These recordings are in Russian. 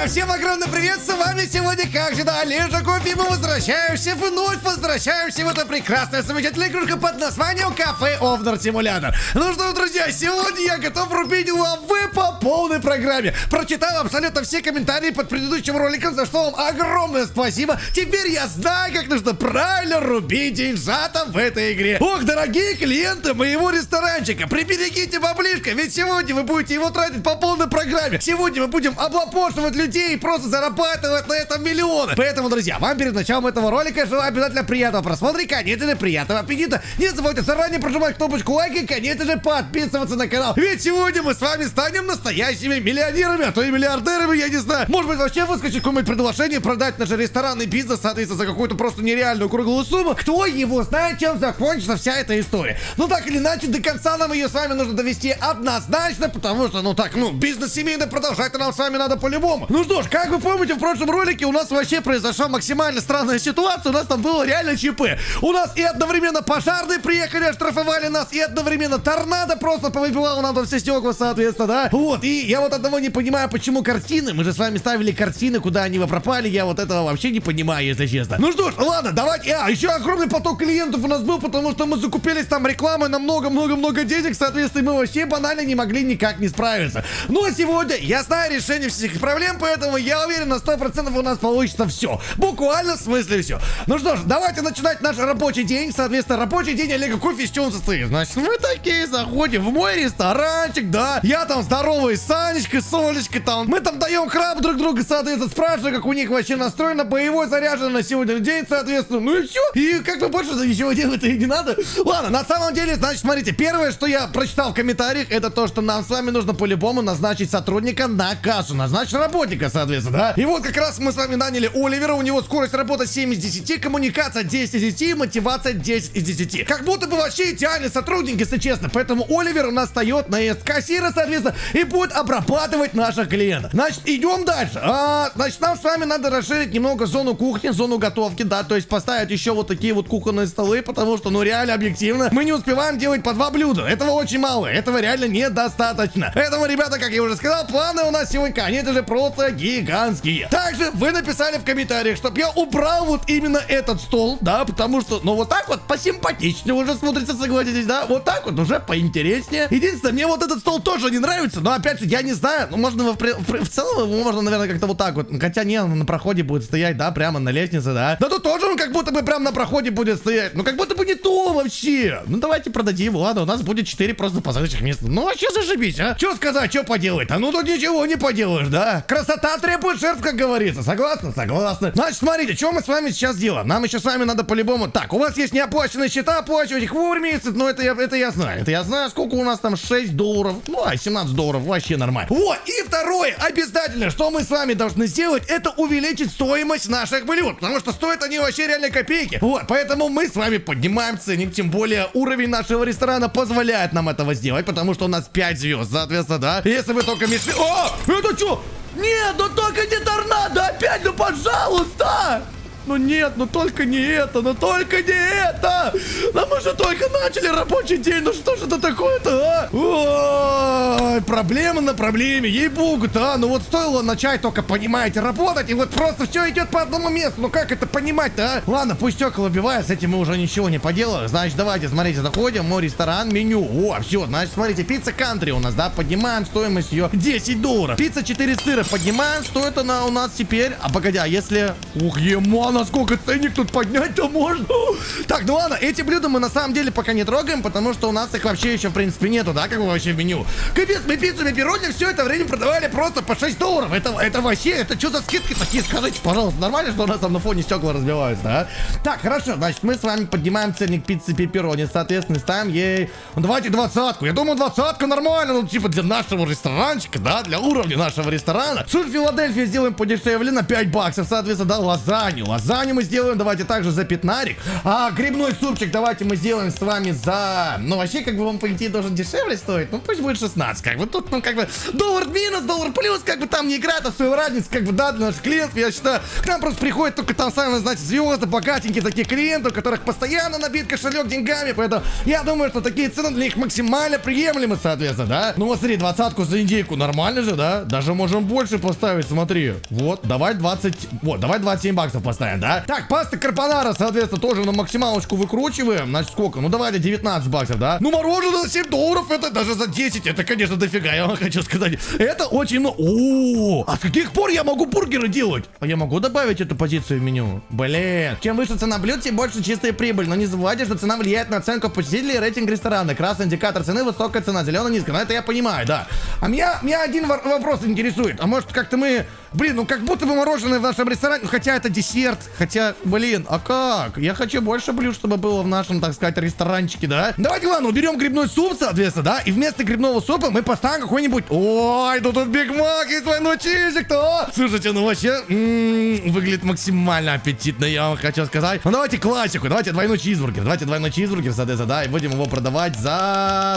Друзья, всем огромный привет, с вами сегодня, как всегда, Олежа Кофе, и мы вновь возвращаемся в эту прекрасную, замечательную игрушку под названием Cafe Owner Simulator. Ну что, друзья, сегодня я готов рубить лавы по полной программе. Прочитал абсолютно все комментарии под предыдущим роликом, за что вам огромное спасибо. Теперь я знаю, как нужно правильно рубить деньжата в этой игре. Ох, дорогие клиенты моего ресторанчика, приберегите баблишко, ведь сегодня вы будете его тратить по полной программе. Сегодня мы будем облапошивать людей и просто зарабатывать на этом миллионы. Поэтому, друзья, вам перед началом этого ролика желаю обязательно приятного просмотра и, конечно же, приятного аппетита. Не забудьте заранее прожимать кнопочку лайка и, конечно же, подписываться на канал. Ведь сегодня мы с вами станем настоящими миллионерами, а то и миллиардерами, я не знаю. Может быть, вообще выскочит какое-нибудь предложение продать наш ресторанный бизнес, соответственно, за какую-то просто нереальную круглую сумму. Кто его знает, чем закончится вся эта история. Ну, так или иначе, до конца нам ее с вами нужно довести однозначно, потому что, бизнес семейный продолжать нам с вами надо по-любому. Ну что ж, как вы помните, в прошлом ролике у нас вообще произошла максимально странная ситуация. У нас там было реально ЧП. У нас и одновременно пожарные приехали, оштрафовали нас, и одновременно торнадо просто повыбивало нам там все стекла, соответственно, да? Вот, и я вот одного не понимаю, почему картины. Мы же с вами ставили картины, куда они пропали. Я вот этого вообще не понимаю, если честно. Ну что ж, ладно, давайте. Еще огромный поток клиентов у нас был, потому что мы закупились там рекламой на много-много-много денег, соответственно, мы вообще банально не могли никак не справиться. Ну а сегодня я знаю решение всех проблем, поэтому я уверен, на 100% у нас получится все. Буквально в смысле все. Ну что ж, давайте начинать наш рабочий день. Соответственно, рабочий день Олега Кофе с чего он состоит? Значит, мы такие заходим в мой ресторанчик, да. Я там здоровый с Санечкой, с Олечкой там. Мы там даем храп друг друга, соответственно, спрашиваю, как у них вообще настроено, боевой заряжено на сегодня день, соответственно. Ну и все. И как бы больше ничего делать и не надо. Ладно, на самом деле, значит, смотрите, первое, что я прочитал в комментариях, это то, что нам с вами нужно по-любому назначить сотрудника на кассу, назначить работника, соответственно, да. И вот как раз мы с вами наняли Оливера, у него скорость работы 7 из 10, коммуникация 10 из 10, мотивация 10 из 10. Как будто бы вообще идеальный сотрудник, если честно. Поэтому Оливер у нас встает на кассира, соответственно, и будет обрабатывать наших клиентов. Значит, идем дальше. Значит, нам с вами надо расширить немного зону кухни, зону готовки, да, то есть поставить еще вот такие вот кухонные столы, потому что, ну, реально, объективно, мы не успеваем делать по 2 блюда. Этого очень мало, этого реально недостаточно. Поэтому, ребята, как я уже сказал, планы у нас сегодня, конечно же, просто гигантские. Также вы написали в комментариях, чтобы я убрал вот именно этот стол, да, потому что, ну, вот так вот посимпатичнее уже смотрится, согласитесь, да, вот так вот уже поинтереснее. Единственное, мне вот этот стол тоже не нравится, но, опять же, я не знаю, ну, можно в целом его можно, наверное, как-то вот так вот, хотя не, он на проходе будет стоять, да, прямо на лестнице, да. Да тут тоже он как будто бы прям на проходе будет стоять, ну, как будто бы не то вообще. Ну, давайте продадим его, ладно, у нас будет 4 просто посадочных места. Ну, вообще зашибись, а? Что сказать, что поделать? А ну, тут ничего не поделаешь, да? Красота требует жертв, как говорится. Согласны? Согласны. Значит, смотрите, что мы с вами сейчас делаем? Нам еще с вами надо по-любому. Так, у вас есть неоплаченные счета, оплачивать их вовремя, но это я знаю. Это я знаю, сколько у нас там, $6. Ну, $17, вообще нормально. Вот, и второе, обязательно, что мы с вами должны сделать, это увеличить стоимость наших блюд, потому что стоят они вообще реально копейки. Вот, поэтому мы с вами поднимаем ценник, тем более уровень нашего ресторана позволяет нам этого сделать, потому что у нас 5 звезд, соответственно, да. Если вы только мешли... О, это что? Нет, ну только не торнадо опять, ну пожалуйста! Ну нет, ну только не это, ну только не это! Да мы же только начали рабочий день, ну что же это такое-то, а? Ой, проблема на проблеме, ей-богу-то, а? Ну вот стоило начать только, понимаете, работать, и вот просто все идет по одному месту, ну как это понимать-то, а? Ладно, пусть стекла убивают, с этим мы уже ничего не поделаем. Значит, давайте, смотрите, заходим, мой ресторан, меню, о, все, значит, смотрите, пицца кантри у нас, да, поднимаем стоимость ее $10. Пицца 4 сыра поднимаем, стоит она у нас теперь, а погоди, а если... Ух, ема! Насколько ценник тут поднять-то можно? Так, ну ладно, эти блюда мы на самом деле пока не трогаем, потому что у нас их вообще еще, в принципе, нету, да, как бы вообще в меню. Капец, мы пиццу, пепперони все это время продавали просто по $6. Это вообще, это что за скидки такие, скажите, пожалуйста, нормально, что у нас там на фоне стекла разбиваются, да? Так, хорошо, значит, мы с вами поднимаем ценник пиццы, пепперони, соответственно, ставим ей, ну, давайте 20-ку, я думаю, 20-ка нормально, ну, типа, для нашего ресторанчика, да, для уровня нашего ресторана. Сыр Филадельфия сделаем подешевле на $5, соответственно, да, лазанью лазанью мы сделаем, давайте также за 15. А грибной супчик давайте мы сделаем с вами за... Ну, вообще, как бы он, по идее, должен дешевле стоить. Ну, пусть будет 16. Как бы тут, ну, как бы, доллар минус, доллар плюс, как бы там не играет особой разницы, как бы, да, для наших клиентов, я считаю. К нам просто приходят только там, сами, знаете, звезды, богатенькие такие клиенты, у которых постоянно набит кошелек деньгами, поэтому я думаю, что такие цены для них максимально приемлемы, соответственно, да. Ну, вот смотри, 20-ку за индейку, нормально же, да? Даже можем больше поставить, смотри. Вот, давай 20, вот, давай 27 баксов поставим, да? Так, паста карбонара, соответственно, тоже на максималочку выкручиваем. Значит, сколько? Ну, давайте 19 баксов, да? Ну, мороженое за 7 долларов, это даже за 10, это, конечно, дофига, я вам хочу сказать. Это очень много. О, а с каких пор я могу бургеры делать? А я могу добавить эту позицию в меню? Блин. Чем выше цена блюд, тем больше чистая прибыль. Но не забывайте, что цена влияет на оценку посетителей и рейтинг ресторана. Красный индикатор цены, высокая цена, зеленая низкая. Но это я понимаю, да. А меня один вопрос интересует. А может, как-то мы... Блин, ну как будто бы мороженое в нашем ресторане, ну, хотя это десерт, хотя, блин, а как? Я хочу больше блюд, чтобы было в нашем, так сказать, ресторанчике, да? Давайте, ладно, уберем грибной суп, соответственно, да? И вместо грибного супа мы поставим какой-нибудь... Ой, тут Биг Мак есть, двойной чизик-то! Слушайте, ну вообще, выглядит максимально аппетитно, я вам хочу сказать. Ну давайте классику, давайте двойной чизбургер, соответственно, да, и будем его продавать за...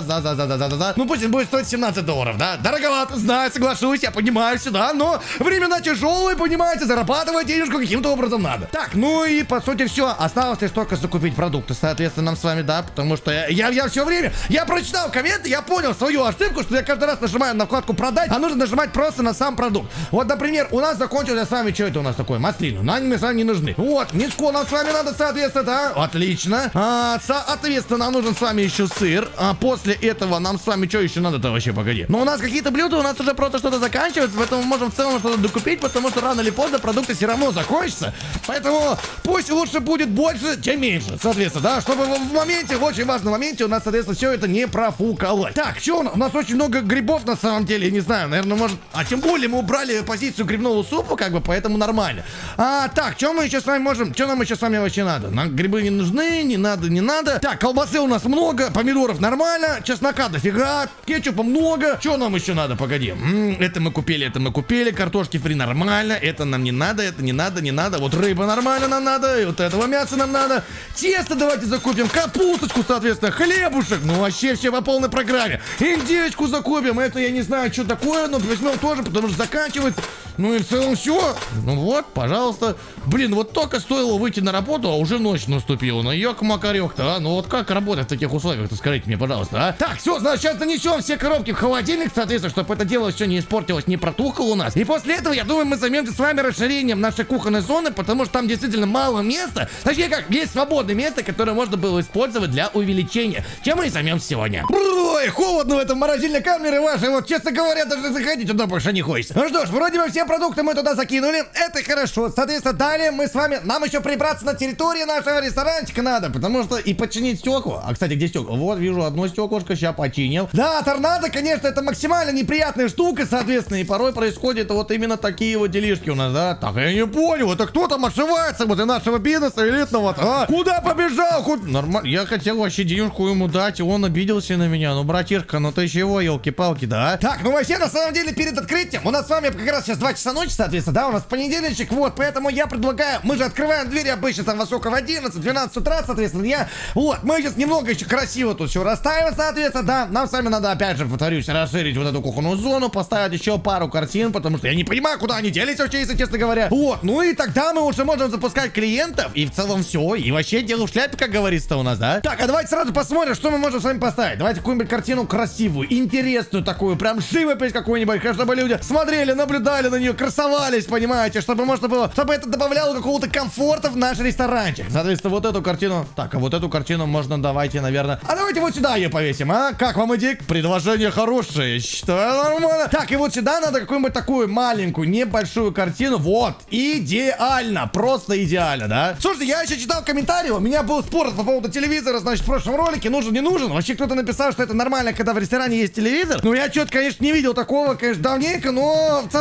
Ну пусть он будет стоить 17 долларов, да? Дороговато, знаю, соглашусь, я понимаю сюда, но времена тяжелые, понимаете, зарабатывать денежку каким-то образом надо. Так, ну и по сути все, осталось лишь только закупить продукты, соответственно, нам с вами, да, потому что я все время, я прочитал комменты, я понял свою ошибку, что я каждый раз нажимаю на вкладку продать, а нужно нажимать просто на сам продукт. Вот, например, у нас закончился с вами, что это у нас такое, маслину, нам с вами не нужны. Вот, миску нам с вами надо, соответственно, да, отлично. Соответственно, нам нужен с вами еще сыр, а после этого нам с вами что еще надо-то вообще, погоди. Но у нас какие-то блюда, у нас уже просто что-то заканчивается, поэтому мы можем в целом что-то докупить, потому что рано или поздно продукты все равно закончатся. Поэтому пусть лучше будет больше, чем меньше, соответственно, да, чтобы в моменте, в очень важном моменте у нас, соответственно, все это не профукалось. Так, что у нас очень много грибов на самом деле, я не знаю, наверное, может... А тем более мы убрали позицию грибного супа, как бы, поэтому нормально. Так, что мы еще с вами можем... Что нам еще с вами вообще надо? Нам грибы не нужны, не надо. Так, колбасы у нас много, помидоров нормально, чеснока дофига, кетчупа много. Что нам еще надо? Погоди. Это мы купили, картошки фри нормально, это нам не надо, это не надо. Вот рыба нормально нам надо, и вот этого мяса нам надо. Тесто давайте закупим, капусточку, соответственно, хлебушек. Ну вообще все по полной программе. Индейку закупим, это я не знаю, что такое, но возьмем тоже, потому что заканчивается. Ну и в целом все. Ну вот, пожалуйста. Блин, вот только стоило выйти на работу, а уже ночь наступила. Ну ёк-макарёк-то, а? Ну вот как работать в таких условиях-то, скажите мне, пожалуйста, а? Так, все, значит, сейчас донесем все коробки в холодильник, соответственно, чтобы это дело все не испортилось, не протухло у нас. И после этого, я думаю, мы займемся с вами расширением нашей кухонной зоны, потому что там действительно мало места. Точнее, как, есть свободное место, которое можно было использовать для увеличения. Чем мы и займемся сегодня. Ой, холодно в этом морозильной камере вашей, вот, честно говоря, даже заходить туда больше не хочется. Ну что ж, вроде бы все продукты мы туда закинули, это хорошо. Соответственно, далее мы с вами, нам еще прибраться на территории нашего ресторанчика надо, потому что и починить стекла. А, кстати, где стекла? Вот, вижу одно стеклышко, сейчас починил. Да, торнадо, конечно, это максимально неприятная штука, соответственно, и порой происходит вот именно такие вот делишки у нас, да? Так, я не понял, это кто там ошивается возле нашего бизнеса элитного, а? Куда побежал? Нормально, я хотел вообще денежку ему дать, и он обиделся на меня. Ну, братишка, ну ты чего, елки-палки, да? Так, ну вообще, на самом деле, перед открытием, у нас с вами как раз сейчас 2 часа ночи, соответственно, да, у нас понедельничек, вот, поэтому я предлагаю, мы же открываем двери обычно там высоко в 11-12 утра, соответственно, вот, мы сейчас немного еще красиво тут все расставим, соответственно, да, нам с вами надо, опять же, повторюсь, расширить вот эту кухонную зону, поставить еще пару картин, потому что я не понимаю, куда они делись вообще, если честно говоря. Вот, ну и тогда мы уже можем запускать клиентов, и в целом все, и вообще дело в шляпе, как говорится-то у нас, да? Так, а давайте сразу посмотрим, что мы можем с вами поставить. Давайте какую-нибудь картину красивую, интересную такую, прям живопись какую-нибудь, чтобы люди смотрели, наблюдали на нее, красовались, понимаете, чтобы можно было, чтобы это добавляло какого-то комфорта в наш ресторанчик. Соответственно, вот эту картину, так, а вот эту картину можно, давайте, наверное, а давайте вот сюда ее повесим, а? Как вам идея? Предложение хорошее, считаю нормально. Так, и вот сюда надо какую-нибудь такую маленькую, небольшую картину, вот, идеально, просто идеально, да? Слушайте, я еще читал комментарии, у меня был спор по поводу телевизора, значит, в прошлом ролике, нужен, не нужен, вообще кто-то написал, что это нормально, когда в ресторане есть телевизор, ну я что-то, конечно, не видел такого, конечно, давненько, но в целом пока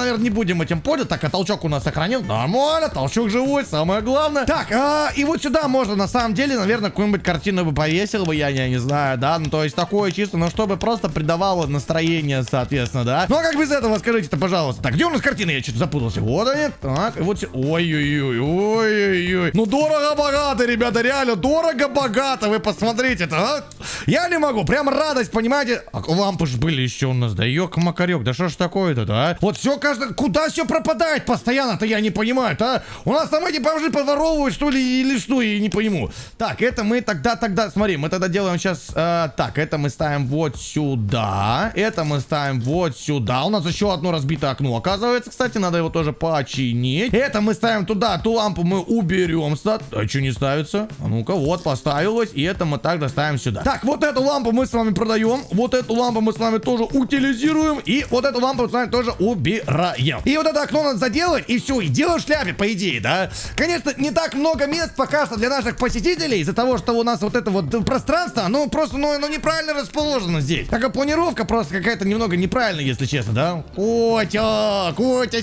наверное, не будем этим пользоваться. Так, а толчок у нас сохранил. Нормально, толчок живой, самое главное. Так, и вот сюда можно, на самом деле, наверное, какую-нибудь картину бы повесил бы, я не знаю, да. Ну, то есть такое чисто, ну, чтобы просто придавало настроение, соответственно, да. Ну, а как без этого, скажите-то, пожалуйста. Так, где у нас картины? Я что-то запутался. Вот они. Так, и вот все. Ой-ой-ой, ой-ой-ой. Ну, дорого-богато, ребята, реально, дорого-богато. Вы посмотрите-то, а? Я не могу, прям радость, понимаете? А лампы же были еще у нас, да ёк-макарёк, да что ж такое-то, а? Вот все каждый, куда все пропадает постоянно-то, я не понимаю, а? У нас там эти бомжи подворовывают, что ли, или что, я не пойму. Так, это мы тогда, смотри, мы тогда делаем сейчас, так, это мы ставим вот сюда, это мы ставим вот сюда. У нас еще одно разбитое окно, оказывается, кстати, надо его тоже починить. Это мы ставим туда, ту лампу мы уберем, а что не ставится? А ну-ка, вот, поставилось, и это мы также ставим сюда. Так, вот эту лампу мы с вами продаем, вот эту лампу мы с вами тоже утилизируем, и вот эту лампу мы с вами тоже убираем. И вот это окно надо заделать, и все, и дело в шляпе, по идее, да? Конечно, не так много мест пока что для наших посетителей, из-за того, что у нас вот это вот пространство, оно просто, ну, неправильно расположено здесь. Такая планировка просто какая-то немного неправильная, если честно, да? Котя,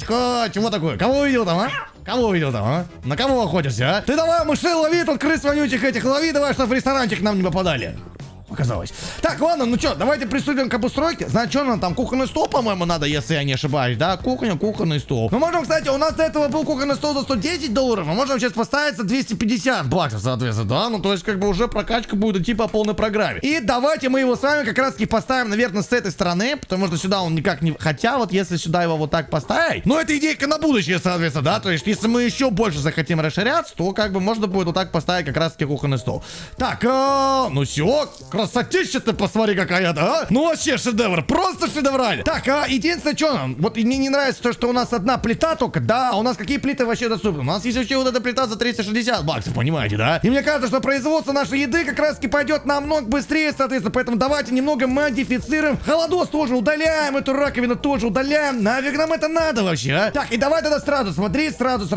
вот такое. Кого увидел там, а? Кого увидел там, а? На кого охотишься, а? Ты давай мышей лови, тут крыс вонючих этих лови, давай, чтобы в ресторанчик нам не попадали. Оказалось. Так, ладно, ну что, давайте приступим к обустройке. Значит, что нам там, кухонный стол, по-моему, надо, если я не ошибаюсь, да? Кухонный стол. Мы можем, кстати, у нас до этого был кухонный стол за $110, мы можем сейчас поставить за $250, соответственно, да? Ну, то есть, как бы уже прокачка будет идти по полной программе. И давайте мы его с вами как раз-таки поставим, наверное, с этой стороны, потому что сюда он никак не... Хотя, вот если сюда его вот так поставить, ну, это идейка на будущее, соответственно, да? То есть, если мы еще больше захотим расширяться, то, как бы, можно будет вот так поставить как раз-таки кухонный стол. Так, ну все, красотища ты, посмотри какая-то, а? Ну вообще шедевр, просто шедеврально. Так, единственное, что нам, вот и мне не нравится то, что у нас одна плита только, да, у нас какие плиты вообще доступны? У нас есть вообще вот эта плита за $360, понимаете, да? И мне кажется, что производство нашей еды как раз таки пойдет намного быстрее, соответственно, поэтому давайте немного модифицируем. Холодос тоже удаляем, эту раковину тоже удаляем, нафиг нам это надо вообще, а? Так, и давай тогда сразу, смотри, сразу.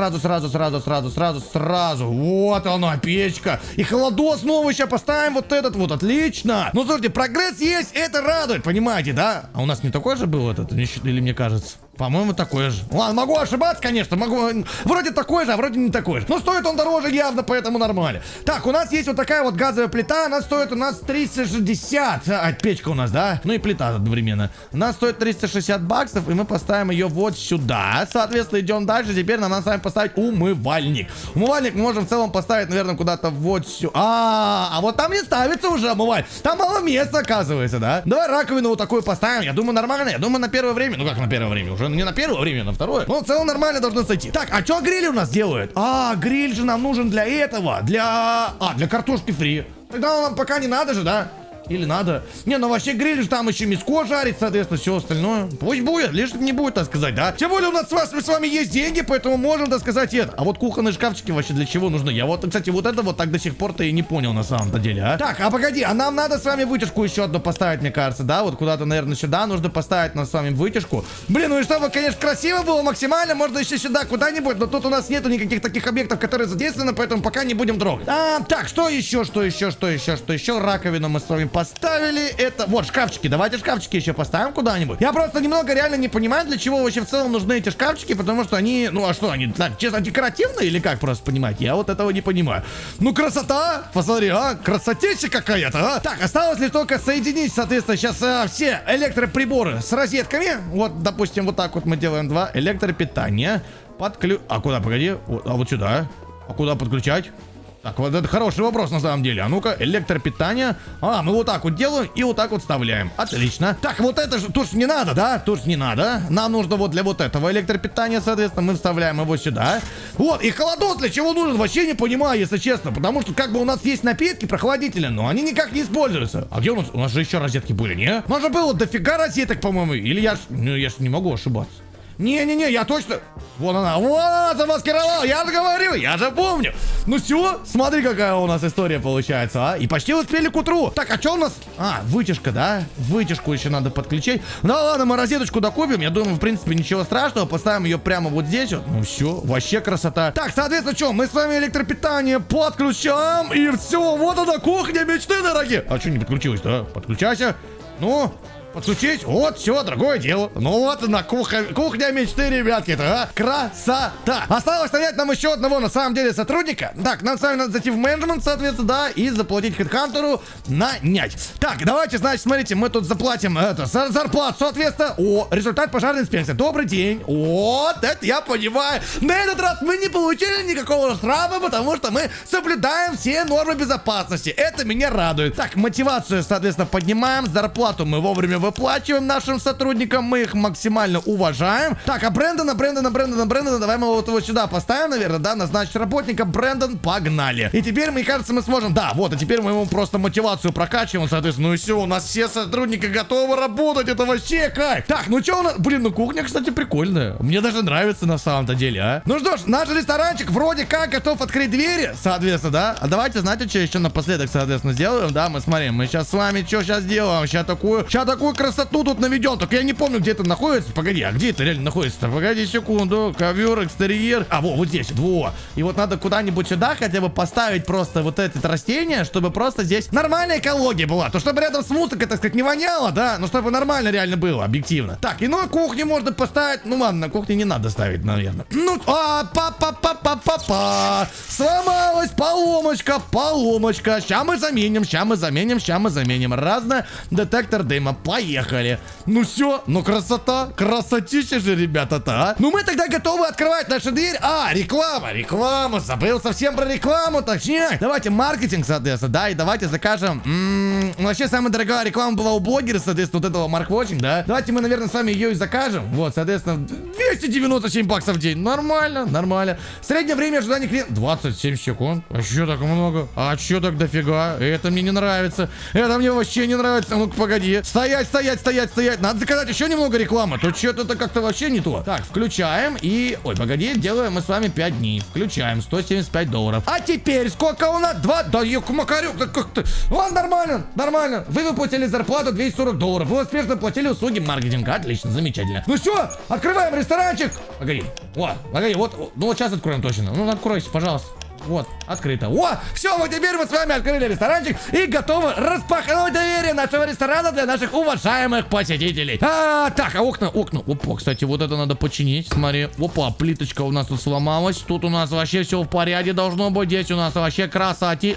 Вот она, печка. И холодос новый сейчас поставим, вот этот вот, отлично. Ну, слушайте, прогресс есть, это радует, понимаете, да? А у нас не такой же был этот, или мне кажется? По-моему, такой же. Ладно, могу ошибаться, конечно, могу... Вроде такой же, а вроде не такой же. Но стоит он дороже явно, поэтому нормально. Так, у нас есть вот такая вот газовая плита, она стоит у нас 360. Печка у нас, да? Ну и плита одновременно. Она стоит $360, и мы поставим ее вот сюда. Соответственно, идем дальше. Теперь нам надо с вами поставить умывальник. Умывальник мы можем в целом поставить, наверное, куда-то вот сюда. А вот там не ставится уже умывальник. Там мало места, оказывается, да? Давай раковину вот такую поставим. Я думаю, нормально. Я думаю, на первое время. Ну как на первое время? Уже не на первое время, на второе. Ну, в целом нормально должно сойти. Так, а что гриль у нас делают? Гриль же нам нужен для этого. Для картошки фри. Тогда он нам пока не надо же, да? Или надо? Не, ну вообще гриль же там еще мяско жарить, соответственно, все остальное. Пусть будет, лишь не будет, так сказать, да? Тем более у нас с вами есть деньги, поэтому можем, так сказать, это. А вот кухонные шкафчики вообще для чего нужны? Я вот, кстати, вот это вот так до сих пор-то и не понял на самом-то деле, а? Так, погоди, а нам надо с вами вытяжку еще одну поставить, мне кажется, да? Вот куда-то, наверное, сюда нужно поставить нам с вами вытяжку. Блин, ну и чтобы, конечно, красиво было максимально, можно еще сюда куда-нибудь, но тут у нас нету никаких таких объектов, которые задействованы, поэтому пока не будем трогать. Так, что еще? Раковину мы с вами поставили. Это, вот, шкафчики. Давайте шкафчики еще поставим куда-нибудь. Я просто немного реально не понимаю, для чего вообще в целом нужны эти шкафчики, потому что они, ну а что, они, так, честно, декоративные или как, просто понимаете? Я вот этого не понимаю. Ну, красота! Посмотри, красотища какая-то, Так, осталось лишь только соединить, соответственно, сейчас все электроприборы с розетками. Вот, допустим, вот так вот мы делаем два электропитания. А куда, погоди? Вот сюда. А куда подключать? Так, вот это хороший вопрос на самом деле. А ну-ка, электропитание. Мы вот так вот делаем и вот так вот вставляем. Отлично. Так, вот это же тут не надо, да? Тут не надо. Нам нужно вот для вот этого электропитания, соответственно, мы вставляем его сюда. Вот, и холодос для чего нужен, вообще не понимаю, если честно. Потому что как бы у нас есть напитки прохладительные, но они никак не используются. А где у нас? У нас же еще розетки были, не? У нас же было дофига розеток, по-моему. Или я ж не могу ошибаться. Не-не-не, я точно... Вон она, замаскировал, я же говорю, я же помню. Ну все, смотри, какая у нас история получается, И почти успели к утру. Так, а что у нас? Вытяжка, да? Вытяжку еще надо подключить. Ну ладно, мы розеточку докупим, я думаю, в принципе, ничего страшного. Поставим ее прямо вот здесь вот. Ну все, вообще красота. Так, соответственно, что, мы с вами электропитание подключаем, и все, вот она, кухня мечты, дорогие. А что не подключилось-то, Подключайся. Ну... Подключить? Вот, все, другое дело. Ну вот она, кухня мечты, ребятки-то, а? Красота! Осталось нанять нам еще одного, на самом деле, сотрудника. Так, нам с вами надо зайти в менеджмент, соответственно, да, и заплатить хедхантеру нанять. Так, давайте, значит, смотрите, мы тут заплатим зарплату, соответственно. О, результат пожарной инспекции. Добрый день. Вот, это я понимаю. На этот раз мы не получили никакого штрафа, потому что мы соблюдаем все нормы безопасности. Это меня радует. Так, мотивацию, соответственно, поднимаем. Зарплату мы вовремя выплачиваем нашим сотрудникам. Мы их максимально уважаем. Так, а Брэндона, давай мы вот его сюда поставим, наверное, да, назначить работника. Брэндон, погнали. И теперь, мне кажется, мы сможем, да, вот, и теперь мы ему просто мотивацию прокачиваем, соответственно. Ну и все, у нас все сотрудники готовы работать. Это вообще кайф. Так, ну что у нас, блин, ну кухня, кстати, прикольная. Мне даже нравится на самом-то деле, а. Ну что ж, наш ресторанчик вроде как готов открыть двери, соответственно, да. А давайте, знаете, что еще напоследок, соответственно, сделаем, да, мы смотрим, мы сейчас с вами что сейчас делаем, сейчас такую красоту тут наведем, только я не помню, где это находится, погоди, а где это реально находится-то, погоди секунду, ковер, экстерьер, а, вот здесь, во, и вот надо куда-нибудь сюда хотя бы поставить просто вот эти растения, чтобы просто здесь нормальная экология была, то чтобы рядом с мусоркой, так сказать, не воняло, да, но чтобы нормально реально было, объективно. Так, и ну, кухню можно поставить, ну ладно, на кухне не надо ставить, наверное. Ну, сломалась поломочка, ща мы заменим, разно, детектор дыма, поехали. Ну все, ну красотища же, ребята-то, а. Ну мы тогда готовы открывать нашу дверь. А, реклама, забыл совсем про рекламу, точнее. Давайте маркетинг, соответственно, да, и давайте закажем, вообще самая дорогая реклама была у блогера, соответственно, вот этого марквотчинг, да. Давайте мы, наверное, с вами ее и закажем, вот, соответственно, 297 баксов в день, нормально. Среднее время ожидания клиента 27 секунд. А что так много? А что так дофига? Это мне не нравится. Это мне вообще не нравится. Ну-ка, погоди. Стоять. Надо заказать еще немного рекламы. Тут что-то как-то вообще не то. Так, включаем и... Ой, погоди, делаем мы с вами 5 дней. Включаем, $175. А теперь сколько у нас? 2... Да, макарек, да как-то... Ладно, нормально. Вы выплатили зарплату $240. Вы успешно платили услуги маркетинга. Отлично, замечательно. Ну все, открываем ресторанчик. Погоди, вот, ну вот сейчас откроем точно. Ну, откройся, пожалуйста. Вот, открыто. О, все, вот теперь мы с вами открыли ресторанчик и готовы распахнуть двери нашего ресторана для наших уважаемых посетителей. Так, а окна. Опа, кстати, вот это надо починить. Смотри, опа, плиточка у нас тут сломалась. Тут у нас вообще все в порядке должно быть. Здесь у нас вообще красоти.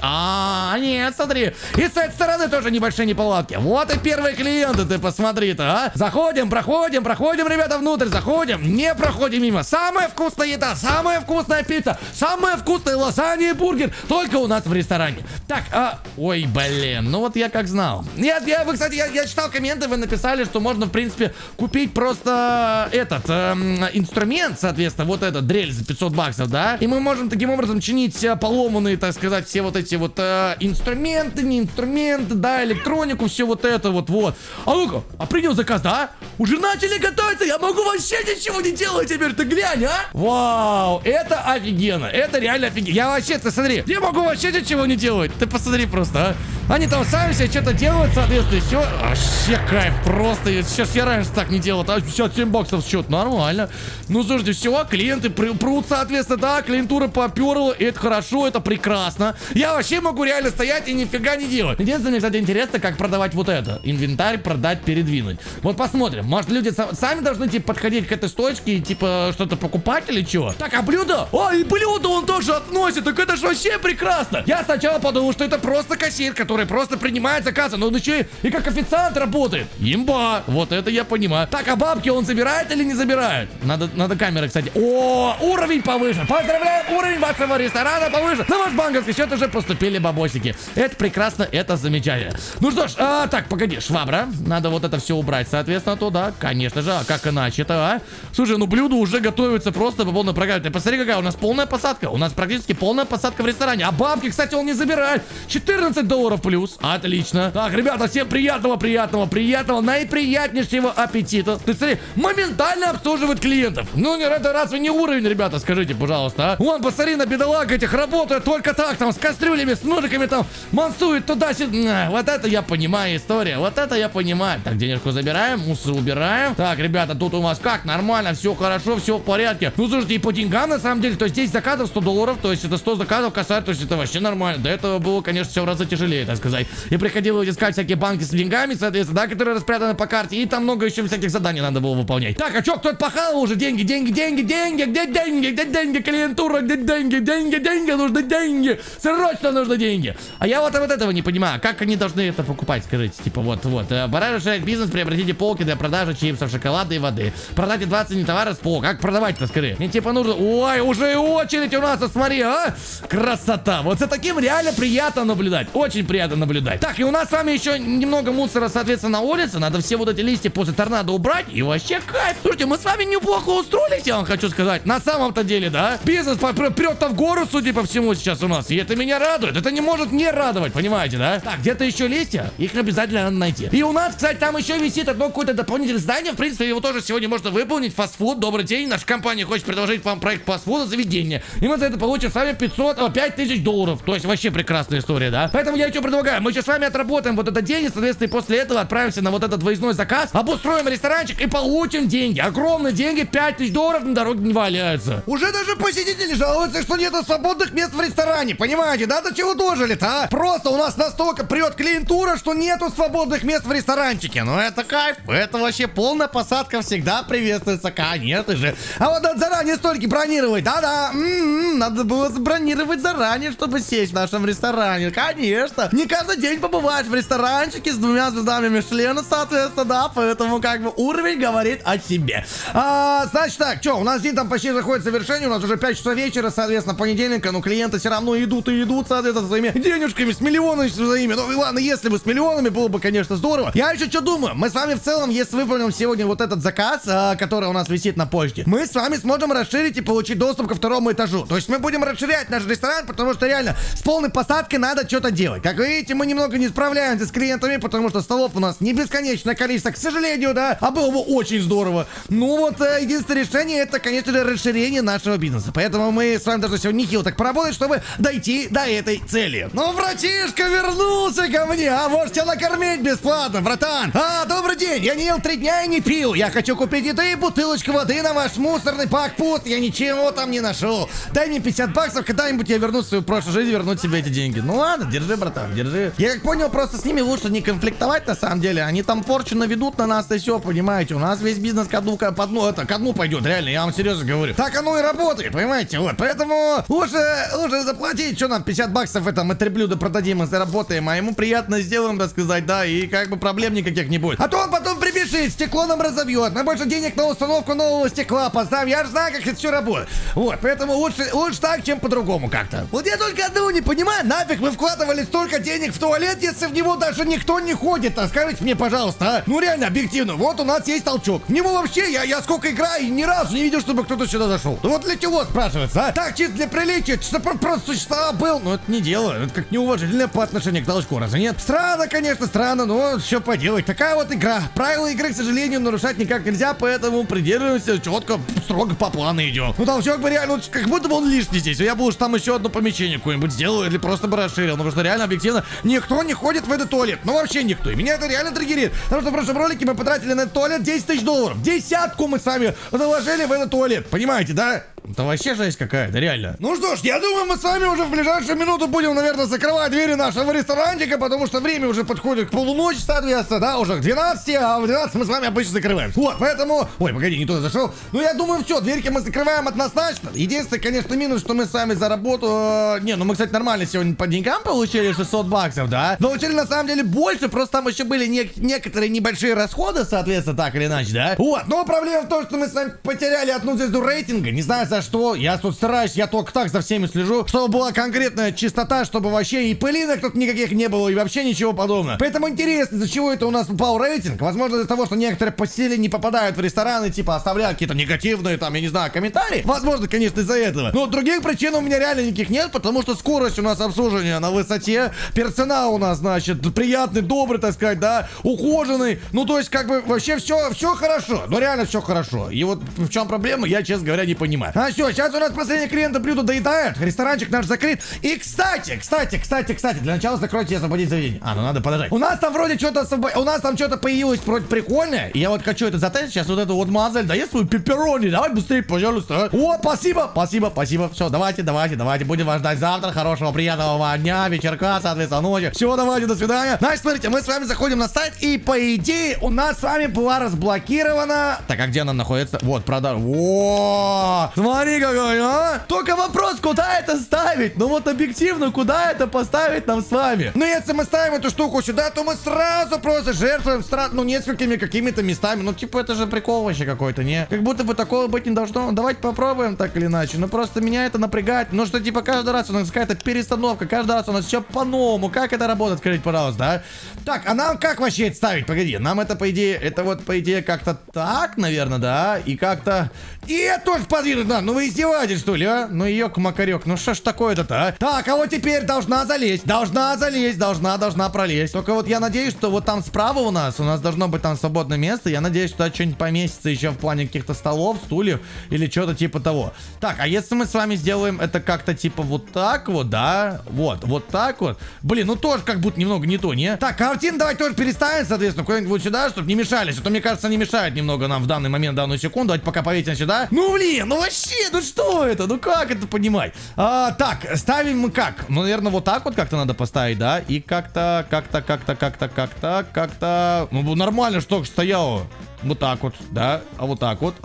Нет, смотри. И с этой стороны тоже небольшие неполадки. Вот и первые клиенты, ты посмотри-то, а. Заходим, проходим, ребята, внутрь, заходим. Не проходим мимо. Самая вкусная еда, самая вкусная пицца, самая вкусная лазанья и бургер только у нас в ресторане. Так, ой, блин, ну вот я как знал. Нет, вы, кстати, я читал комменты, вы написали, что можно, в принципе, купить просто этот инструмент, соответственно, вот этот дрель за 500 баксов, да? И мы можем таким образом чинить поломанные, так сказать, все вот эти вот инструменты, не инструменты, да, электронику, все вот это вот. А ну-ка, принял заказ, да? Уже начали готовиться, я могу вообще ничего не делать теперь, ты глянь, а? Вау, это офигенно, это реально офигенно. Я вообще, ты смотри, я могу вообще ничего не делать. Ты посмотри просто, а. Они там сами себе что-то делают, соответственно, все. Вообще кайф, просто. Сейчас я раньше так не делал. 57 баксов счет, нормально. Ну, слушайте, все, клиенты прут, соответственно, да, клиентура поперла. Это хорошо, это прекрасно. Я вообще могу реально стоять и нифига не делать. Единственное, мне, кстати, интересно, как продавать вот это. Инвентарь продать, передвинуть. Вот посмотрим. Может, люди сами должны, типа, подходить к этой точке и, типа, что-то покупать или чего? Так, а блюдо? И блюдо он тоже относит. Так это же вообще прекрасно. Я сначала подумал, что это просто кассир, который просто принимает заказы. Но он еще и как официант работает. Имба. Вот это я понимаю. Так, а бабки он забирает или не забирает? Надо камеры, кстати. Уровень повыше. Поздравляем, уровень вашего ресторана повыше. На ваш банковский счет уже поступили бабосики. Это прекрасно, это замечательно. Ну что ж, так, погоди, швабра. Надо вот это все убрать, соответственно, туда. Конечно же, а как иначе-то, а? Слушай, ну блюдо уже готовится просто по полной программе. Ты посмотри, какая у нас полная посадка. У нас практически полная посадка в ресторане. А бабки, кстати, он не забирает. $14 плюс. Отлично. Так, ребята, всем приятного, наиприятнейшего аппетита. Ты смотри, моментально обслуживает клиентов. Ну, это разве не уровень, ребята, скажите, пожалуйста, а? Вон, посмотри на бедолаг этих, работает только так, там, с кастрюлями, с ножиками, там, мансует туда-сюда. Вот это я понимаю история, вот это я понимаю. Так, денежку забираем, мусор убираем. Так, ребята, тут у вас как? Нормально, все хорошо, все в порядке. Ну, слушайте, и по деньгам, на самом деле, то есть здесь заказов $100, то есть это это 100 заказов касается, то есть это вообще нормально. До этого было, конечно, все в разы тяжелее, так сказать. И приходилось искать всякие банки с деньгами, соответственно, да, которые распрятаны по карте, и там много еще всяких заданий надо было выполнять. Так, а чё, кто-то пахал уже? Деньги, где деньги, клиентура, где деньги, нужны деньги, срочно нужны деньги. А я вот этого не понимаю, как они должны это покупать, скажите, типа, вот, пора расширять бизнес, приобретите полки для продажи чипсов, шоколада и воды. Продайте 20 нетоваров с полок, как продавать-то, скорее? Мне типа нужно, ой, уже и очередь у нас, смотри, а? Красота, вот за таким реально приятно наблюдать, очень приятно наблюдать. Так, и у нас с вами еще немного мусора, соответственно, на улице, надо все вот эти листья после торнадо убрать, и вообще кайф. Слушайте, мы с вами неплохо устроились, я вам хочу сказать, на самом-то деле, да? Бизнес прет-то в гору, судя по всему, сейчас у нас, и это меня радует, это не может не радовать, понимаете, да? Так, где-то еще листья, их обязательно надо найти. И у нас, кстати, там еще висит одно какое-то дополнительное здание, в принципе, его тоже сегодня можно выполнить, фастфуд, добрый день, наша компания хочет предложить вам проект фастфуда заведения, и мы за это получим с вами 5000 долларов, то есть вообще прекрасная история, да? Поэтому я что предлагаю, мы сейчас с вами отработаем вот этот день, и, соответственно, и после этого отправимся на вот этот выездной заказ, обустроим ресторанчик и получим деньги, огромные деньги, 5000 долларов на дороге не валяются. Уже даже посетители жалуются, что нету свободных мест в ресторане, понимаете, да? До чего дожили-то, а? Просто у нас настолько прет клиентура, что нету свободных мест в ресторанчике. Ну это кайф, это вообще полная посадка всегда приветствуется, конечно же. А вот надо заранее столики бронировать, да-да, надо было забронировать заранее, чтобы сесть в нашем ресторане, конечно. Не каждый день побывать в ресторанчике с 2 звездами Мишлена, соответственно, да, поэтому как бы уровень говорит о себе. Значит так, что, у нас день там почти заходит в завершение, у нас уже 5 часов вечера, соответственно, понедельника, но клиенты все равно идут и идут, соответственно, своими денежками, с миллионами своими. Ну и ладно, если бы с миллионами, было бы, конечно, здорово. Я еще что думаю, мы с вами в целом, если выполним сегодня вот этот заказ, который у нас висит на почте, мы с вами сможем расширить и получить доступ ко 2-му этажу. То есть мы будем расширять наш ресторан, потому что реально с полной посадкой надо что-то делать. Как вы видите, мы немного не справляемся с клиентами, потому что столов у нас не бесконечное количество, к сожалению, да, а было бы очень здорово. Ну вот, единственное решение, это, конечно же, расширение нашего бизнеса. Поэтому мы с вами должны сегодня нехило так поработать, чтобы дойти до этой цели. Ну, братишка вернулся ко мне, а можете накормить бесплатно, братан. Добрый день, я не ел 3 дня и не пил. Я хочу купить еды и бутылочку воды на ваш мусорный бак пуст. Я ничего там не нашел. Дай мне 50 баксов, когда-нибудь я верну свою прошлую жизнь, вернуть себе эти деньги. Ну ладно, держи, братан, держи. Я как понял, просто с ними лучше не конфликтовать, на самом деле. Они там порчу наведут на нас и все, понимаете. У нас весь бизнес ко дну пойдет, реально, я вам серьезно говорю. Так оно и работает, понимаете, вот. Поэтому лучше заплатить, что нам 50 баксов это мы 3 блюда продадим и заработаем, а ему приятно сделаем, так сказать, да, и как бы проблем никаких не будет. А то он потом прибежит, стекло нам разобьет, на больше денег на установку нового стекла поставим, я же знаю, как это все работает. Вот, поэтому лучше так, чем по-другому как-то. Вот я только одного не понимаю, нафиг мы вкладывали столько денег в туалет, если в него даже никто не ходит, а скажите мне, пожалуйста, а? Ну реально, объективно, вот у нас есть толчок. В него вообще, я сколько играю, ни разу не видел, чтобы кто-то сюда зашел. Ну вот для чего, спрашивается, а? Так, чисто для приличия, чтобы просто существовал был, но это не дело, это как неуважительно по отношению к толчку, разве нет? Странно, конечно, странно, но что поделать, такая вот игра. Правила игры, к сожалению, нарушать никак нельзя, поэтому придерживаемся четко, строго по плану идем. Ну толчок бы реально, как будто бы он лишний здесь, я бы уж там еще одно помещение какое-нибудь сделал или просто бы расширил, ну потому что реально, объективно, никто не ходит в этот туалет, ну вообще никто, и меня это реально триггерит, потому что в прошлом ролике мы потратили на этот туалет 10 тысяч долларов, десятку мы с вами заложили в этот туалет, понимаете, да? Это вообще жесть какая-то, реально. Ну что ж, я думаю, мы с вами уже в ближайшую минуту будем, наверное, закрывать двери нашего ресторанчика, потому что время уже подходит к полуночи, соответственно, да, уже к 12, а в 12 мы с вами обычно закрываем. Вот, поэтому... Ой, погоди, не туда зашел. Ну, я думаю, все, дверьки мы закрываем однозначно. Единственное, конечно, минус, что мы с вами за работу... Не, ну мы, кстати, нормально сегодня по деньгам получили 600 баксов, да? Получили, на самом деле, больше, просто там еще были некоторые небольшие расходы, соответственно, так или иначе, да? Вот, но проблема в том, что мы с вами потеряли одну звезду рейтинга, не знаю, за что. Я тут стараюсь, я только так за всеми слежу, чтобы была конкретная чистота, чтобы вообще и пылинок тут никаких не было, и вообще ничего подобного. Поэтому интересно, из-за чего это у нас упал рейтинг. Возможно, из-за того, что некоторые посетители не попадают в рестораны, типа оставляют какие-то негативные, там, я не знаю, комментарии. Возможно, конечно, из-за этого. Но других причин у меня реально никаких нет, потому что скорость у нас обслуживания на высоте, персонал у нас, значит, приятный, добрый, так сказать, да, ухоженный. Ну, то есть, как бы, вообще все хорошо. Ну, реально все хорошо. И вот в чем проблема, я, честно говоря, не понимаю. А все, сейчас у нас последние клиенты блюдо доедают. Ресторанчик наш закрыт. И, кстати, для начала закройте и освободить заведение. Ну надо подождать. У нас там вроде что-то у нас там что-то появилось вроде прикольное. И я вот хочу это затестить. Сейчас вот эту вот мазель. Да есть свою пепперони. Давай быстрее, пожалуйста. О, спасибо. Все, давайте. Будем вас ждать завтра. Хорошего, приятного вам дня, вечерка, соответственно, ночи. Все, давайте, до свидания. Значит, смотрите, мы с вами заходим на сайт. И, по идее, у нас с вами была разблокирована. Так, а где она находится? Вот, продажа. О, смотри какой, а. Только вопрос, куда это ставить? Ну вот объективно, куда это поставить нам с вами? Ну, если мы ставим эту штуку сюда, то мы сразу просто жертвуем несколькими какими-то местами. Ну, типа, это же прикол вообще какой-то, не? Как будто бы такого быть не должно. Давайте попробуем так или иначе. Ну, просто меня это напрягает. Ну, что, типа, каждый раз у нас какая-то перестановка, каждый раз у нас все по-новому. Как это работает, скажите, пожалуйста, а? Так, а нам как вообще это ставить? Погоди, нам это, по идее, как-то так, наверное, да? И как-то... И это тоже подвинуть надо. Ну, вы издеваетесь, что ли, а? Ну, ёк-макарёк, ну что ж такое-то, а? Так, а вот теперь должна залезть, должна пролезть. Только вот я надеюсь, что вот там справа у нас должно быть там свободное место. Я надеюсь, что что-нибудь поместится еще в плане каких-то столов, стульев или что-то типа того. Так, а если мы с вами сделаем это как-то типа вот так вот, да? Вот так вот. Блин, ну тоже как будто немного не то, не? Так, картину давай тоже переставим, соответственно, куда-нибудь вот сюда, чтобы не мешались. А то, мне кажется, они мешают немного нам в данный момент, в данную секунду. Давайте пока повесим сюда. Ну, блин, ну вообще, ну что это? Ну как это понимать? Так, ставим мы как? Ну, наверное, вот так вот как-то надо поставить, да? И как-то... Ну, нормально, что стояло. Вот так вот, да, вот так вот.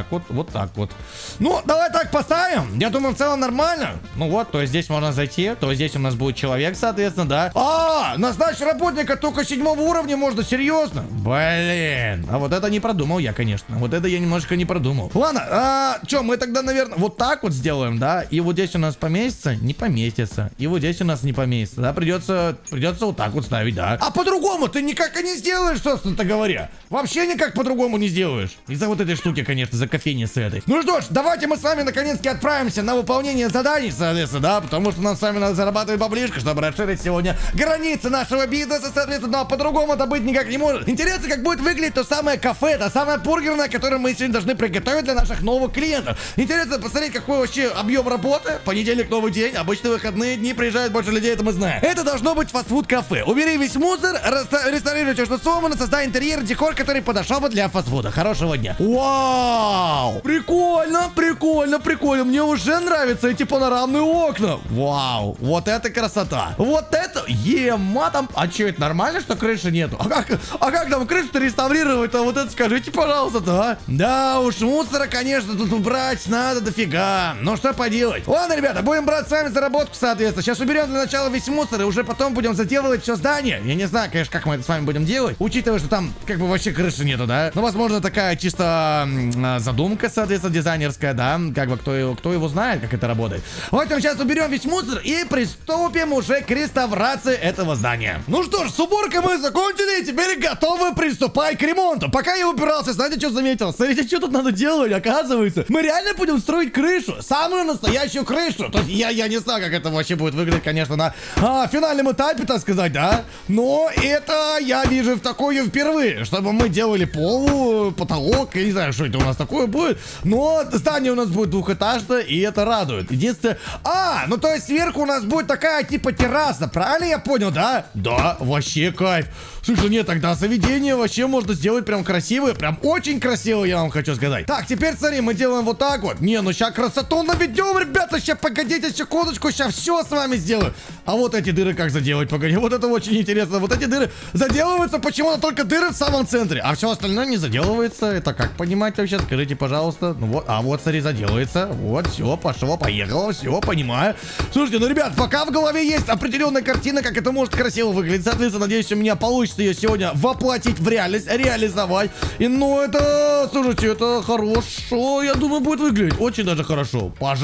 Ну, давай так поставим. Я думаю, в целом нормально. Ну вот, то есть здесь можно зайти, то здесь у нас будет человек, соответственно, да. Назначить работника только 7 уровня можно, серьезно? Блин, а вот это не продумал я, конечно. Вот это я немножко не продумал. Ладно, что, мы тогда, наверное, вот так вот сделаем, да? И вот здесь у нас поместится? Не поместится. И вот здесь у нас не поместится, да? Придется вот так вот ставить, да. А по-другому ты никак и не сделаешь, собственно-то говоря. Вообще никак по-другому не сделаешь. Из-за вот этой штуки, конечно, за кофейни с этой. Ну что ж, давайте мы с вами наконец-таки отправимся на выполнение заданий, соответственно, да, потому что нам с вами надо зарабатывать баблишко, чтобы расширить сегодня границы нашего бизнеса, соответственно, но по-другому это быть никак не может. Интересно, как будет выглядеть то самое кафе, та самая бургерная, которую мы сегодня должны приготовить для наших новых клиентов. Интересно посмотреть, какой вообще объем работы. Понедельник, новый день, обычно выходные дни, приезжает больше людей, это мы знаем. Это должно быть фастфуд-кафе. Убери весь мусор, реставрируй все, что сломано, создай интерьер, декор, который подошел бы для фастфуда. Хорошего дня. Вау! Прикольно. Мне уже нравятся эти панорамные окна. Вау! Вот это красота. Вот это... Ема-там... А что, это нормально, что крыши нету? А как там крышу-то реставрировать-то? Вот это скажите, пожалуйста, да? Да уж, мусора, конечно, тут убрать надо дофига. Ну что поделать? Ладно, ребята, будем брать с вами заработку, соответственно. Сейчас уберем для начала весь мусор, и уже потом будем заделывать все здание. Я не знаю, конечно, как мы это с вами будем делать, учитывая, что там как бы вообще крыши нету, да? Ну, возможно, такая чисто задумка, соответственно, дизайнерская, да? Как бы кто его знает, как это работает. Вот мы сейчас уберем весь мусор и приступим уже к реставрации этого здания. Ну что ж, с уборкой мы закончили, и теперь готовы приступать к ремонту. Пока я убирался, знаете, что заметил? Смотрите, что тут надо делать, оказывается. Мы реально будем строить крышу, самую настоящую крышу. То есть я не знаю, как это вообще будет выглядеть, конечно, на финальном этапе, так сказать, да? Но это я вижу такое впервые, чтобы мы делали пол, потолок, я не знаю, что это у нас такое будет. Но здание у нас будет двухэтажное, и это радует. Единственное... ну то есть сверху у нас будет такая типа терраса, правильно я понял, да? Да, вообще кайф. Слушай, нет, тогда заведение вообще можно сделать прям красивое, прям очень красивое, я вам хочу сказать. Так, теперь, смотри, мы делаем вот так вот. Не, ну сейчас красоту наведем, ребята, сейчас погодите секундочку, сейчас все с вами сделаю. А вот эти дыры как заделать, погоди, вот это очень интересно. Вот эти дыры заделываются почему-то только дыры в самом центре, а все остальное не заделывается. Это как понимать вообще, скажите, пожалуйста. Ну вот, вот, смотри, заделывается. Вот, все, пошло, поехало, все, понимаю. Слушайте, ну, ребят, пока в голове есть определенная картина, как это может красиво выглядеть. Соответственно, надеюсь, у меня получится ее сегодня воплотить в реальность, реализовать. И, ну, это, слушайте, это хорошо, я думаю, будет выглядеть очень даже хорошо. Пожалуйста.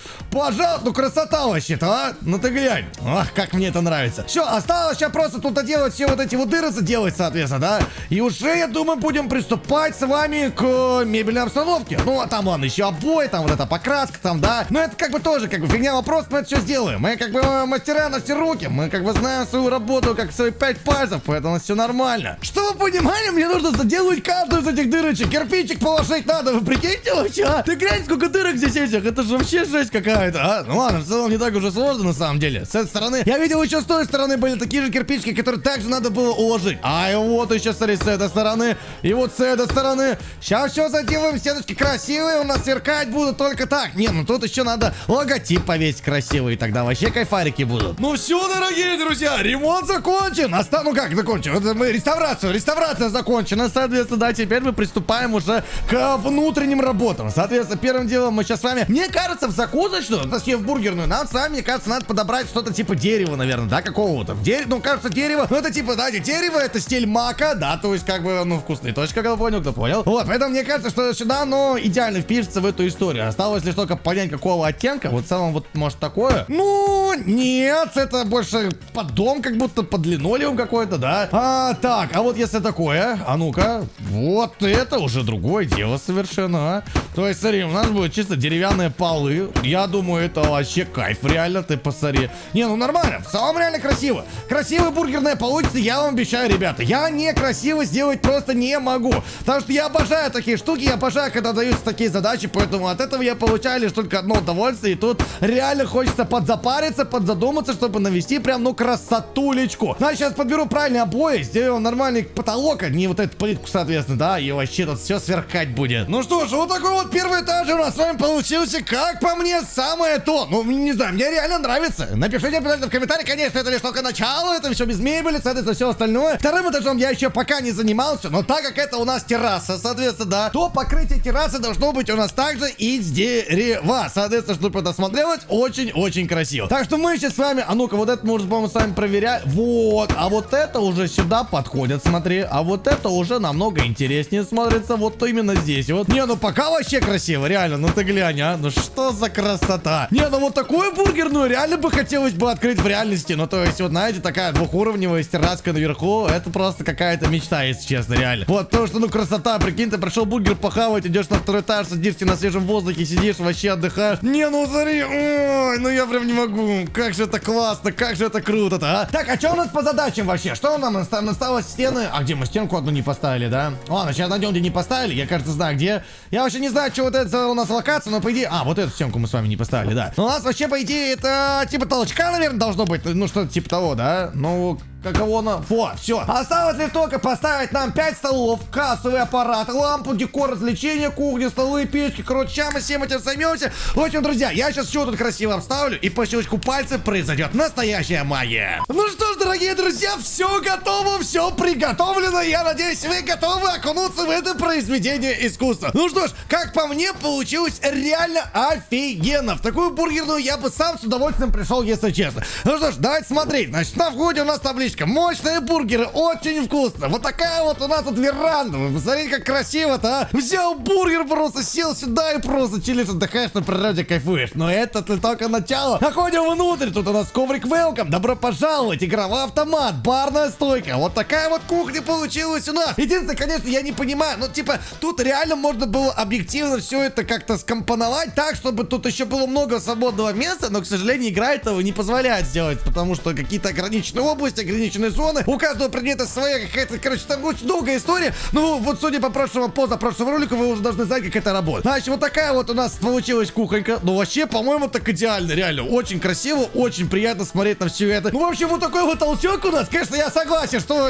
Пожалуйста, ну красота вообще-то, а? Ну ты глянь. Ах, как мне это нравится. Все, осталось сейчас просто тут доделать все вот эти вот дыры заделать, соответственно, да? И уже, я думаю, будем приступать с вами к мебельной обстановке. Ну, а там, ладно, еще обои, там вот эта покраска, там, да? Но это как бы тоже, как бы фигня вопрос, мы это все сделаем. Мы как бы мастера на все руки, мы как бы знаем свою работу как свои 5 пальцев, поэтому все нормально. Что вы понимали, мне нужно заделать каждую из этих дырочек. Кирпичик положить надо, вы прикиньте вообще, а? Ты глянь, сколько дырок здесь этих, это же вообще жесть какая-то, а? Ну ладно, в целом не так уже сложно на самом деле. С этой стороны, я видел еще с той стороны были такие же кирпичики, которые также надо было уложить. А и вот еще, смотри, с этой стороны, и вот с этой стороны. Сейчас все заделаем, стеночки красивые, у нас сверкать будут только так. Не, ну тут еще надо логотип повесить красивый, тогда вообще кайфарики будут. Ну все, дорогие друзья, ремонт закончен. Ну как закончен? Вот мы реставрация закончена, соответственно, да, теперь мы приступаем уже к внутренним работам. Соответственно, первым делом мы сейчас с вами, мне кажется, в закусочную, точнее в бургерную, нам с вами, мне кажется, надо подобрать что-то типа дерева, наверное, да, какого-то. Ну, кажется, дерево, ну это типа, да, дерево, это стиль мака, да, то есть как бы, ну, вкусный точка, как кто понял. Вот, поэтому мне кажется, что сюда, ну, идеально впишется в эту историю. Осталось лишь только понять, какого оттенка. Вот в целом, вот, может, такое. Ну, нет, это больше под дом, как будто под линолеум какой-то, да. Так, а вот если такое, а ну-ка, вот это уже другое дело совершенно, а. То есть, смотри, у нас будет чисто деревянные полы. Я думаю, это вообще кайф, реально, ты посмотри. Не, ну нормально, в целом реально красиво. Красивая бургерная получится, я вам обещаю, ребята. Я некрасиво сделать просто не могу. Потому что я обожаю такие штуки, я обожаю, когда даются такие задачи, поэтому от этого я получаю лишь только одно удовольствие. И тут реально хочется подзапариться, подзадуматься, чтобы навести прям, ну, красотулечку. Ну, я сейчас подберу правильные обои, сделаю нормальный потолок, а не вот эту плитку, соответственно, да, и вообще тут все сверкать будет. Ну что ж, вот такой вот первый этаж у нас с вами получился, как по мне, самое то. Ну, не знаю, мне реально нравится. Напишите обязательно в комментарии, конечно, это лишь только начало, это все без мебели, соответственно, все остальное. Вторым этажом я еще пока не занимался, но так как это у нас терраса, соответственно, да, то покрытие террасы должно быть у нас также из дерева. Соответственно, чтобы это смотрелось очень-очень красиво. Так что мы сейчас с вами, а ну-ка, вот это мы уже, по-моему, с вами проверяем. Вот, а вот это уже сюда подходит, смотри. А вот это уже намного интереснее смотрится, вот именно здесь. Вот. Не, ну пока вообще красиво, реально, ну ты глянь, а. Ну что за красота. Не, ну вот такую бургерную реально бы хотелось бы открыть в реальности. Ну то есть, вот знаете, такая двухуровневая терраска наверху, это просто какая-то мечта, если честно, реально. Вот, потому что, ну красота, прикинь, ты пришел бургер похавать, идешь на второй этаж, садишься на свежем воздухе, сидишь, вообще отдыхаешь. Не, ну смотри, ой, ну я прям не могу. Как же это классно, как же это круто-то, а. Так, а что у нас по задачам вообще? Что нам осталось стены? А где мы стенку одну не поставили, да? Ладно, сейчас найдем, где не поставили, я, кажется, знаю где. Я вообще не знаю, что вот это у нас локация, но по идее... А, вот эту стенку мы с вами не поставили, да. Но у нас вообще, по идее, это типа толчка, наверное, должно быть. Ну, что-то типа того, да? Ну... Каково на... Вот, все. Осталось лишь только поставить нам 5 столов, кассовый аппарат, лампу, декор, развлечения, кухня, столы, печки. Короче, сейчас мы всем этим займемся. В общем, друзья, я сейчас все тут красиво обставлю, и по щелчку пальцев произойдет настоящая магия. Ну что ж, дорогие друзья, все готово, все приготовлено. Я надеюсь, вы готовы окунуться в это произведение искусства. Ну что ж, как по мне, получилось реально офигенно. В такую бургерную я бы сам с удовольствием пришел, если честно. Ну что ж, давайте смотреть. Значит, на входе у нас табличка. Мощные бургеры, очень вкусно. Вот такая вот у нас тут веранда. Вы посмотрите, как красиво-то, а. Взял бургер, просто сел сюда и просто чилишь, отдыхаешь на природе, кайфуешь. Но это только начало. Находим внутрь. Тут у нас коврик welcome. Добро пожаловать. Игровой автомат, барная стойка. Вот такая вот кухня получилась у нас. Единственное, конечно, я не понимаю, ну типа, тут реально можно было объективно все это как-то скомпоновать так, чтобы тут еще было много свободного места, но, к сожалению, игра этого не позволяет сделать, потому что какие-то ограниченные области, ограниченные зоны, у каждого предмета своя какая-то, короче, там очень долгая история. Ну, вот судя по позапрошлому ролику, вы уже должны знать, как это работает. Значит, вот такая вот у нас получилась кухонька. Ну, вообще, по-моему, так идеально, реально. Очень красиво, очень приятно смотреть на все это. Ну, в общем, вот такой вот толчок у нас. Конечно, я согласен, что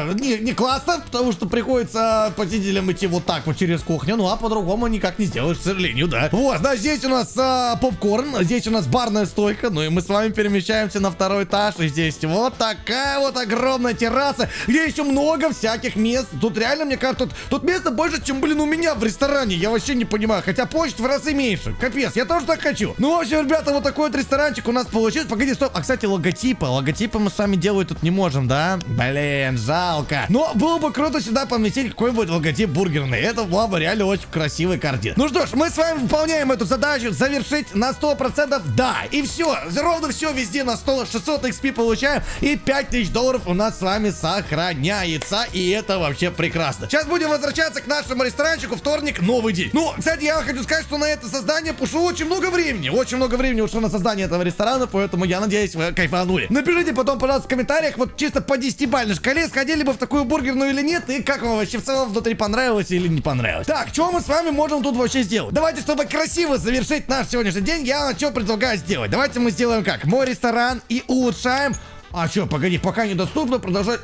не классно, потому что приходится посетителям идти вот так вот через кухню. Ну, а по-другому никак не сделаешь, к сожалению, да. Вот, да, здесь у нас попкорн, здесь у нас барная стойка. Ну, и мы с вами перемещаемся на второй этаж. И здесь вот такая вот огромная терраса, где еще много всяких мест. Тут реально, мне кажется, тут места больше, чем, блин, у меня в ресторане. Я вообще не понимаю, хотя площадь в разы меньше. Капец, я тоже так хочу. Ну, в общем, ребята, вот такой вот ресторанчик у нас получился. Погоди, стоп. А, кстати, логотипы мы с вами делать тут не можем, да? Блин, жалко. Но было бы круто сюда поместить какой-нибудь логотип бургерный. Это была бы реально очень красивый картин. Ну что ж, мы с вами выполняем эту задачу, завершить на 100%, да. И все, ровно все везде на 100, 600 XP получаем. И $5000 у нас с вами сохраняется. И это вообще прекрасно. Сейчас будем возвращаться к нашему ресторанчику. Вторник, новый день. Ну, кстати, я хочу сказать, что на это создание ушло очень много времени. Очень много времени ушло на создание этого ресторана, поэтому я надеюсь, вы кайфанули. Напишите потом, пожалуйста, в комментариях, вот чисто по 10-бальной шкале, сходили бы в такую бургерную или нет, и как вам вообще в целом внутри понравилось или не понравилось. Так, что мы с вами можем тут вообще сделать? Давайте, чтобы красиво завершить наш сегодняшний день, я что предлагаю сделать? Давайте мы сделаем как? Мой ресторан и улучшаем. А что, погоди, пока недоступно, продолжать.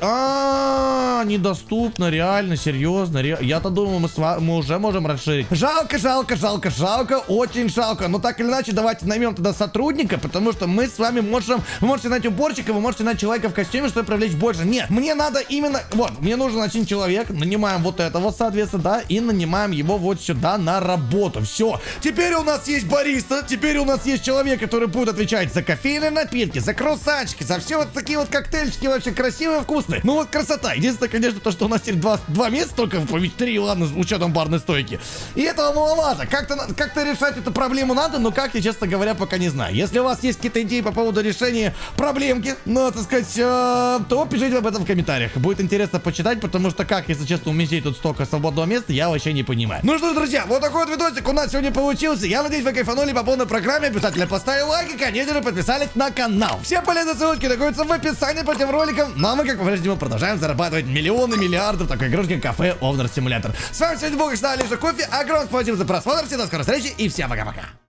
Недоступно, реально, серьезно. Я-то думал, мы уже можем расширить. Жалко, очень жалко. Но так или иначе, давайте наймем тогда сотрудника, потому что мы с вами можем. Вы можете найти уборщика, вы можете найти человека в костюме, чтобы привлечь больше. Нет, мне надо именно. Вот, мне нужен один человек. Нанимаем вот этого, соответственно, да, и нанимаем его вот сюда на работу. Все. Теперь у нас есть бариста, теперь у нас есть человек, который будет отвечать за кофейные напитки, за круассанчики, за все вот такие вот коктейльчики вообще красивые, вкусные. Ну вот красота. Единственное, конечно, то, что у нас теперь два места только, 3, ладно, с учетом барной стойки. И этого маловато. Как-то решать эту проблему надо, но как, я, честно говоря, пока не знаю. Если у вас есть какие-то идеи по поводу решения проблемки, ну, так сказать, то пишите об этом в комментариях. Будет интересно почитать, потому что как, если честно, уместить тут столько свободного места, я вообще не понимаю. Ну что ж, друзья, вот такой вот видосик у нас сегодня получился. Я надеюсь, вы кайфанули по полной программе. Обязательно поставили лайк и, конечно же, подписались на канал. Все полезные ссылочки находятся в описании под этим роликом. Ну а мы, как по-прежнему, продолжаем зарабатывать миллионы, миллиарды в такой игрушке кафе Овнер Симулятор. С вами сегодня был Алиша Кофе. Огромное спасибо за просмотр. Всем до скорой встречи и всем пока-пока.